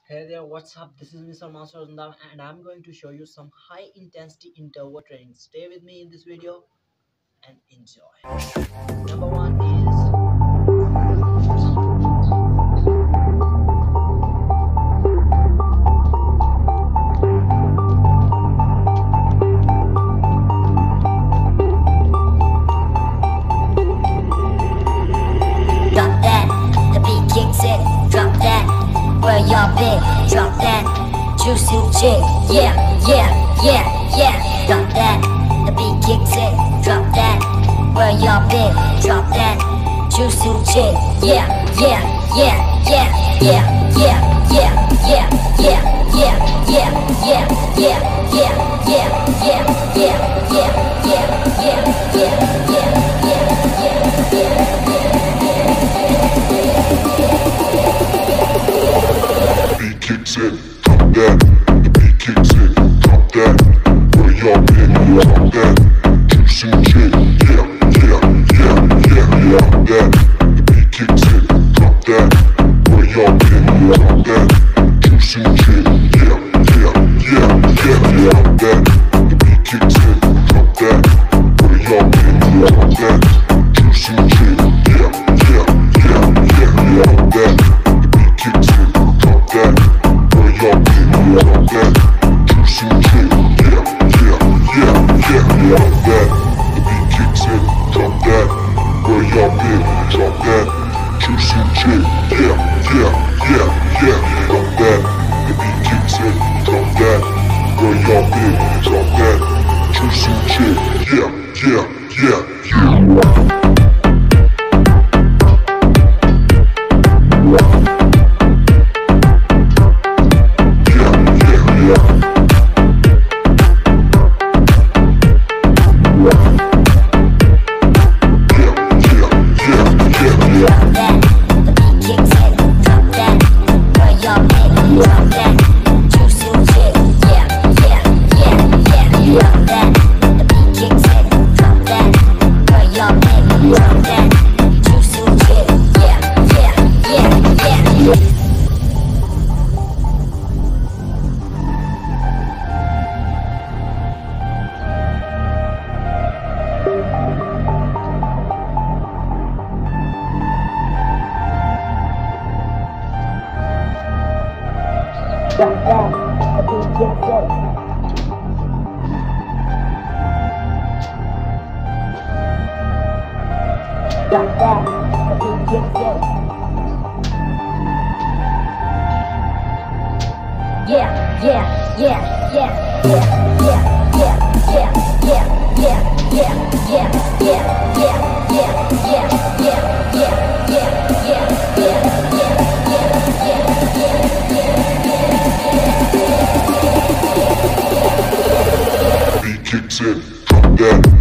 Hey there, what's up? This is Mr. Master Randhawa and I'm going to show you some high intensity interval training. Stay with me in this video and enjoy. Number one is drop that, the beat kicks in, drop that, where y'all been, drop that, juicy chick, yeah, drop that, the beat kicks in, drop that, where y'all been, drop that, juicy chick, yeah, beat kicks in, drop that. The beat kicks in, drop that. Where y'all been? Drop that. Juicy shit, yeah. Drop that. The beat kicks in, drop that. Where y'all been? Drop that. Juicy shit, yeah. Drop that. The beat kicks in, drop that. Where y'all been? Drop that. Juicy shit, yeah. Drop that. The beat kicks in, drop that. Where y'all been? Drop that. Juicy shit, yeah. Drop that. The beat kicks in, drop that. Where y'all been? Drop that. Juicy shit, yeah. Drop that. The beat kicks in, drop that. Where y'all been? Drop that. Juicy shit, yeah. drop that, the beat kicks in. Drop that, the beat kicks in. Yeah. Beat kicks in, drop that.